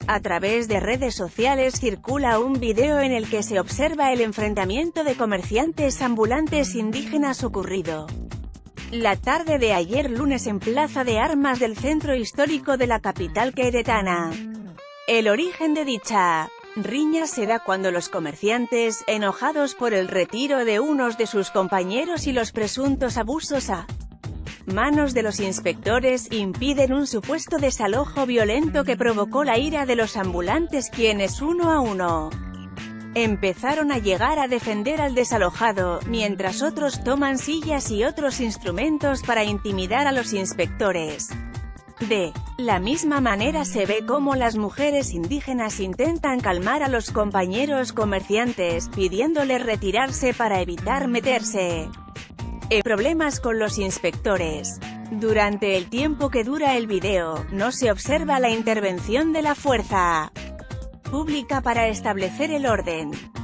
A través de redes sociales circula un video en el que se observa el enfrentamiento de comerciantes ambulantes indígenas ocurrido la tarde de ayer lunes en Plaza de Armas del centro histórico de la capital queretana. El origen de dicha riña se da cuando los comerciantes, enojados por el retiro de unos de sus compañeros y los presuntos abusos a manos de los inspectores, impiden un supuesto desalojo violento que provocó la ira de los ambulantes, quienes uno a uno empezaron a llegar a defender al desalojado, mientras otros toman sillas y otros instrumentos para intimidar a los inspectores. De la misma manera se ve cómo las mujeres indígenas intentan calmar a los compañeros comerciantes, pidiéndoles retirarse para evitar meterse en problemas con los inspectores. Durante el tiempo que dura el video, no se observa la intervención de la fuerza pública para establecer el orden.